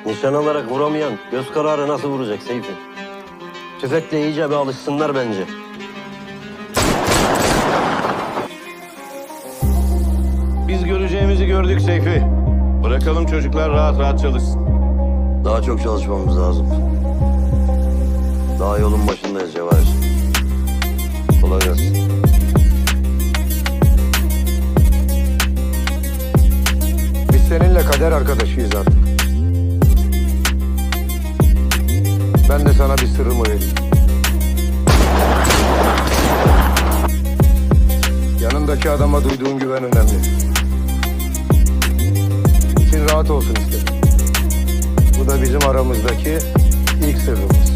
Nişan alarak vuramayan göz kararı nasıl vuracak Seyfi? Tüfekle iyice bir alışsınlar bence. Biz göreceğimizi gördük Seyfi. Bırakalım çocuklar rahat rahat çalışsın. Daha çok çalışmamız lazım. Daha yolun başındayız Cevahir. Kolay gelsin. Biz seninle kader arkadaşıyız artık. Ben de sana bir sırrımı vereyim. Yanındaki adama duyduğun güven önemli. İçin rahat olsun istedim. Bu da bizim aramızdaki ilk sırrımız.